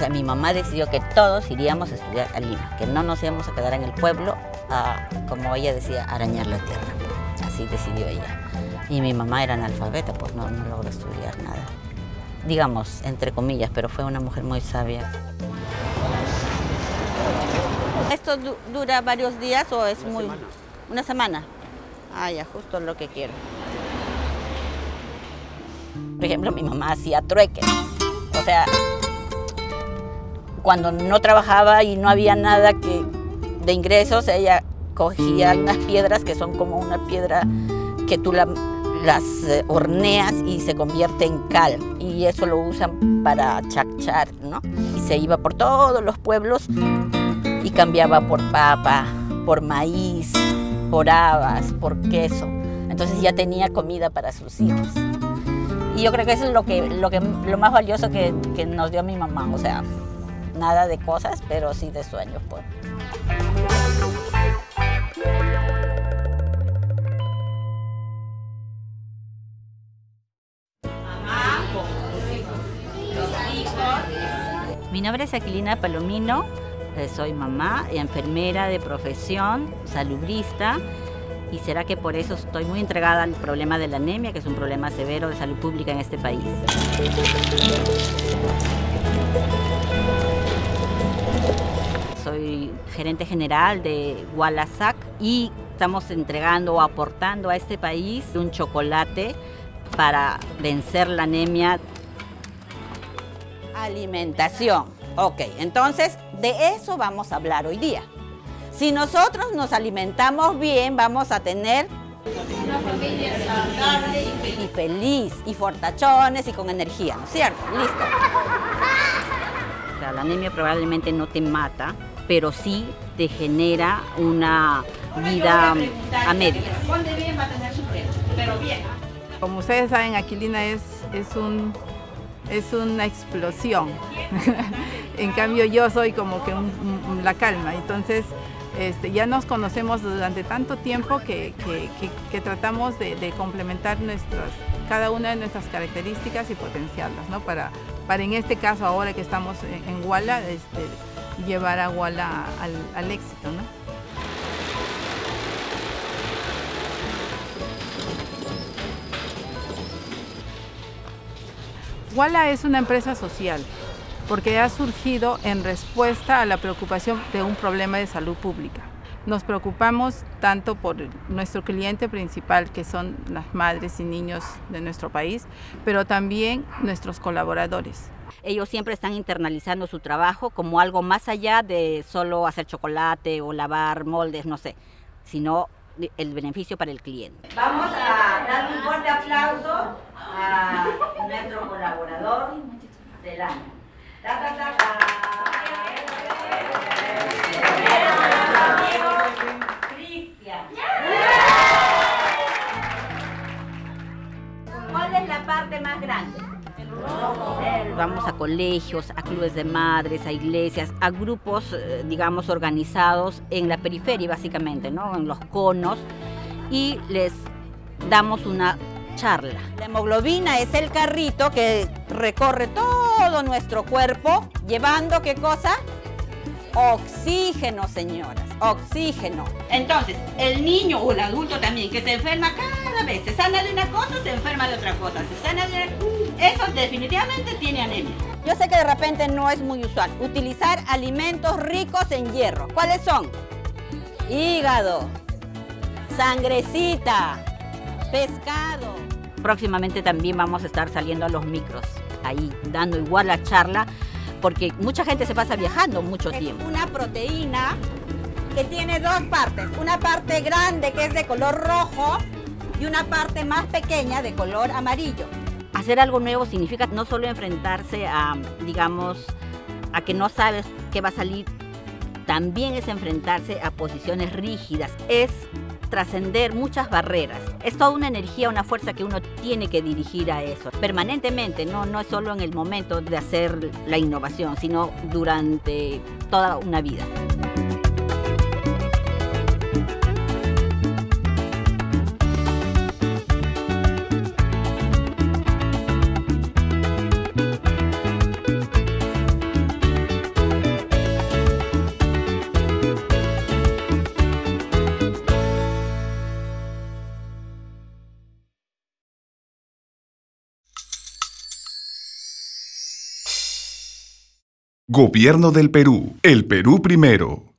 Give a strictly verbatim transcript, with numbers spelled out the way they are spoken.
sea, mi mamá decidió que todos iríamos a estudiar a Lima, que no nos íbamos a quedar en el pueblo a, como ella decía, arañar la tierra. Así decidió ella. Y mi mamá era analfabeta, pues no, no logró estudiar nada. Digamos, entre comillas, pero fue una mujer muy sabia. ¿Esto du dura varios días o es una muy...? Semana. ¿Una semana? Ah, ya, justo lo que quiero. Por ejemplo, mi mamá hacía trueques. O sea, cuando no trabajaba y no había nada que, de ingresos, ella cogía unas piedras que son como una piedra que tú la, las eh, horneas y se convierte en cal. Y eso lo usan para chacchar, ¿no? Y se iba por todos los pueblos y cambiaba por papa, por maíz, por habas, por queso. Entonces ya tenía comida para sus hijos. Y yo creo que eso es lo, que, lo, que, lo más valioso que, que nos dio mi mamá. O sea, nada de cosas, pero sí de sueños, pues. Mamá, los hijos. Mi nombre es Aquilina Palomino. Soy mamá, enfermera de profesión, salubrista, y será que por eso estoy muy entregada al problema de la anemia, que es un problema severo de salud pública en este país. Soy gerente general de Walasac y estamos entregando o aportando a este país un chocolate para vencer la anemia. Alimentación. Ok, entonces de eso vamos a hablar hoy día. Si nosotros nos alimentamos bien, vamos a tener una familia saludable y feliz, y fortachones y con energía, ¿no es cierto? Listo. O sea, la anemia probablemente no te mata, pero sí te genera una vida a medias. ¿Dónde bien va a tener su premio? Pero bien. Como ustedes saben, Aquilina es, es un... es una explosión. En cambio yo soy como que un, un, la calma. Entonces este, ya nos conocemos durante tanto tiempo que, que, que, que tratamos de, de complementar nuestras, cada una de nuestras características y potenciarlas, ¿no? Para, para en este caso, ahora que estamos en, en Wala, este, llevar a Wala al, al éxito, ¿no? Wala es una empresa social porque ha surgido en respuesta a la preocupación de un problema de salud pública. Nos preocupamos tanto por nuestro cliente principal, que son las madres y niños de nuestro país, pero también nuestros colaboradores. Ellos siempre están internalizando su trabajo como algo más allá de solo hacer chocolate o lavar moldes, no sé, sino el beneficio para el cliente. Vamos a dar un fuerte aplauso a nuestro colaborador del año. Ta, ta, ta, ta. Cristian. ¿Cuál es la parte más grande? Vamos a colegios, a clubes de madres, a iglesias, a grupos, digamos, organizados en la periferia, básicamente, ¿no? En los conos, y les damos una charla. La hemoglobina es el carrito que recorre todo nuestro cuerpo, llevando, ¿qué cosa? Oxígeno, señoras, oxígeno. Entonces, el niño o el adulto también que se enferma cada vez, se sana de una cosa, se enferma de otra cosa, se sana de una... Eso definitivamente tiene anemia. Yo sé que de repente no es muy usual utilizar alimentos ricos en hierro. ¿Cuáles son? Hígado, sangrecita, pescado. Próximamente también vamos a estar saliendo a los micros, ahí dando igual la charla, porque mucha gente se pasa viajando mucho tiempo. Es una proteína que tiene dos partes, una parte grande que es de color rojo y una parte más pequeña de color amarillo. Hacer algo nuevo significa no solo enfrentarse a, digamos, a que no sabes qué va a salir, también es enfrentarse a posiciones rígidas, es trascender muchas barreras. Es toda una energía, una fuerza que uno tiene que dirigir a eso, permanentemente, no, no es solo en el momento de hacer la innovación, sino durante toda una vida. Gobierno del Perú. El Perú primero.